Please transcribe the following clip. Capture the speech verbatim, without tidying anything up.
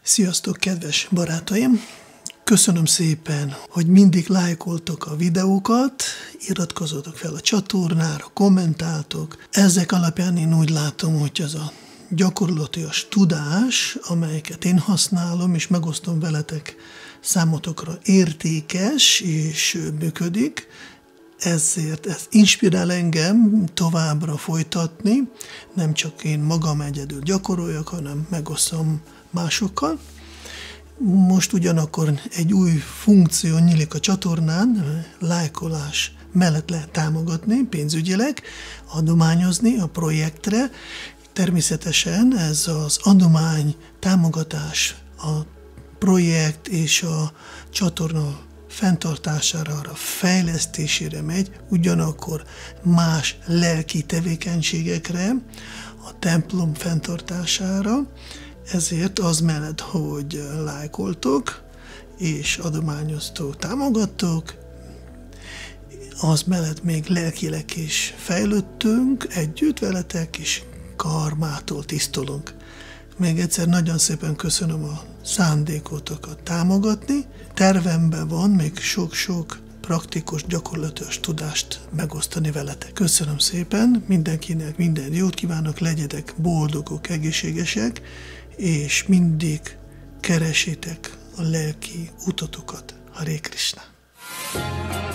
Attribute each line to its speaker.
Speaker 1: Sziasztok, kedves barátaim! Köszönöm szépen, hogy mindig lájkoltok a videókat, iratkozzatok fel a csatornára, kommentáltok. Ezek alapján én úgy látom, hogy az a gyakorlatias tudás, amelyeket én használom és megosztom veletek, számotokra értékes és működik. Ezért ez inspirál engem továbbra folytatni, nem csak én magam egyedül gyakoroljak, hanem megosztom másokkal. Most ugyanakkor egy új funkció nyílik a csatornán, lájkolás mellett lehet támogatni pénzügyileg, adományozni a projektre. Természetesen ez az adomány támogatás a projekt és a csatorna fenntartására, arra fejlesztésére megy, ugyanakkor más lelki tevékenységekre, a templom fenntartására. Ezért az mellett, hogy lájkoltok és adományoztok, támogattok, az mellett még lelkileg is fejlődtünk együtt veletek, és karmától tisztulunk. Még egyszer nagyon szépen köszönöm a szándékotokat támogatni. Tervemben van még sok-sok praktikus, gyakorlatias tudást megosztani veletek. Köszönöm szépen, mindenkinek minden jót kívánok, legyetek boldogok, egészségesek, és mindig keresétek a lelki utatokat. Hare Krishna!